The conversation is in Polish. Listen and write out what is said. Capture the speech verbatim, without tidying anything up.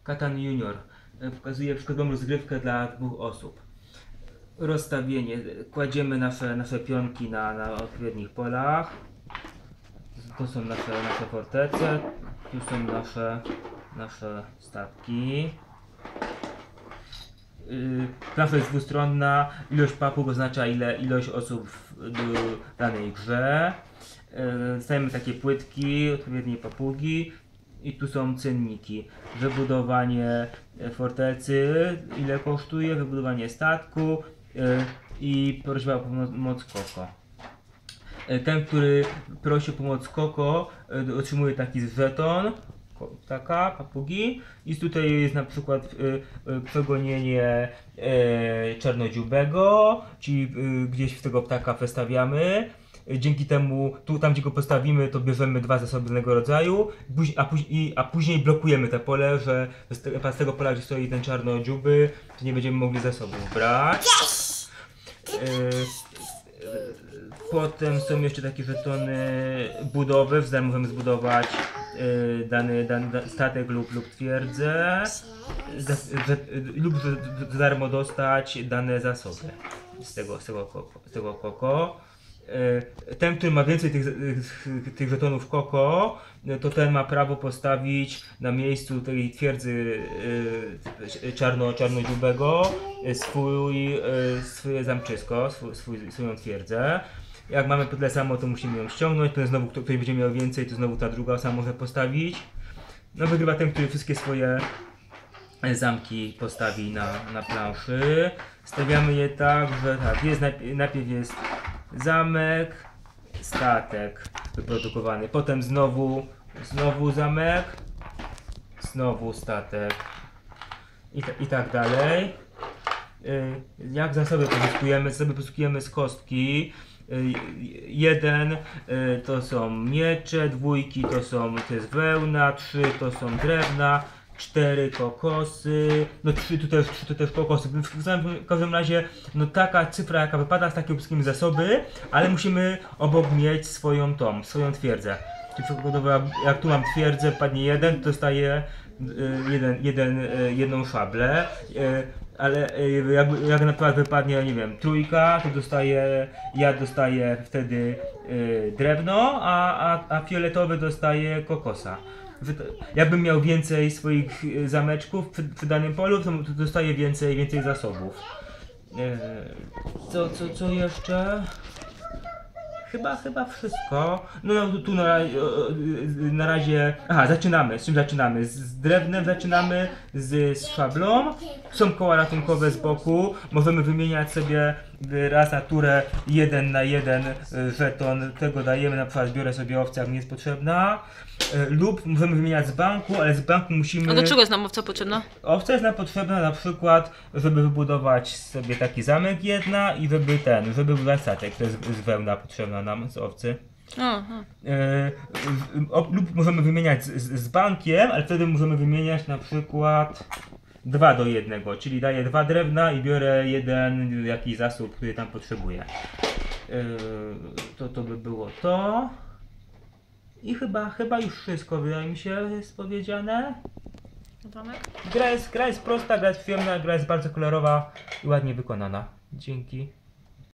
Catan Junior. Pokazuje przykładową rozgrywkę dla dwóch osób. Rozstawienie. Kładziemy nasze, nasze pionki na, na odpowiednich polach. To są nasze, nasze fortece. Tu są nasze, nasze statki. Yy, Plansza jest dwustronna. Ilość papug oznacza ile ilość osób w w danej grze. Yy, Stajemy takie płytki, odpowiednie papugi. I tu są cenniki. Wybudowanie fortecy, ile kosztuje, wybudowanie statku yy, i prośba o pomoc Koko. Yy, Ten, który prosi o pomoc Koko, yy, otrzymuje taki żeton, taka papugi, i tutaj jest na przykład yy, yy, przegonienie yy, czarnodziubego, czyli yy, gdzieś w tego ptaka przestawiamy. Dzięki temu, tu tam gdzie go postawimy, to bierzemy dwa zasoby innego rodzaju, a, później, a później blokujemy te pole, że z tego pola, gdzie stoi ten czarnodziuby, to nie będziemy mogli zasobów brać. Yy, Potem są jeszcze takie żetony budowy, w zamian możemy zbudować yy, dany, dany statek lub, lub twierdzę, za, za, lub za darmo dostać dane zasoby z tego, z tego, koko, z tego koko. Ten, który ma więcej tych, tych żetonów Koko, to ten ma prawo postawić na miejscu tej twierdzy czarno, czarnodziubego swój, swoje zamczysko, swój, swój, swoją twierdzę. Jak mamy tyle samo, to musimy ją ściągnąć, potem znowu ktoś będzie miał więcej, to znowu ta druga osoba może postawić. No wygrywa ten, który wszystkie swoje zamki postawi na, na planszy. Stawiamy je tak, że tak, jest, najpierw jest zamek, statek wyprodukowany, potem znowu, znowu zamek, znowu statek i, i tak dalej. Jak zasoby pozyskujemy? Zasoby pozyskujemy z kostki. Jeden to są miecze, dwójki to są to jest wełna, trzy to są drewna, cztery kokosy, no trzy to też, trzy to też kokosy. W każdym razie, no taka cyfra jaka wypada, z takiego wszystkim zasoby, ale musimy obok mieć swoją tą, swoją twierdzę. Czyli przykładowo jak tu mam twierdzę, padnie jeden, to dostaję jeden, jeden, jedną szablę. Ale jak, jak na przykład wypadnie, nie wiem, trójka, to dostaję, ja dostaję wtedy y, drewno, a, a, a fioletowy dostaje kokosa. Jakbym miał więcej swoich zameczków przy, przy danym polu, to, to dostaję więcej, więcej zasobów. Y, co, co, co jeszcze? Chyba, chyba wszystko. No, no tu na, na razie. Aha, zaczynamy. Z czym zaczynamy? Z drewnem zaczynamy, z, z szablą. Są koła ratunkowe z boku. Możemy wymieniać sobie raz na turę jeden na jeden żeton. Tego dajemy, na przykład biorę sobie owcę, jak mi jest potrzebna. Lub możemy wymieniać z banku, ale z banku musimy. A do czego jest nam owca potrzebna? Owca jest nam potrzebna na przykład, żeby wybudować sobie taki zamek jedna i żeby ten, żeby budować statek, to jest z wełna potrzebna nam z owcy. Aha. E, o, lub możemy wymieniać z, z, z bankiem, ale wtedy możemy wymieniać na przykład dwa do jednego, czyli daję dwa drewna i biorę jeden jakiś zasób, który tam potrzebuję. E, to, to by było to. I chyba, chyba już wszystko, wydaje mi się, jest powiedziane. Gra jest, gra jest prosta, gra jest przyjemna, gra jest bardzo kolorowa i ładnie wykonana. Dzięki.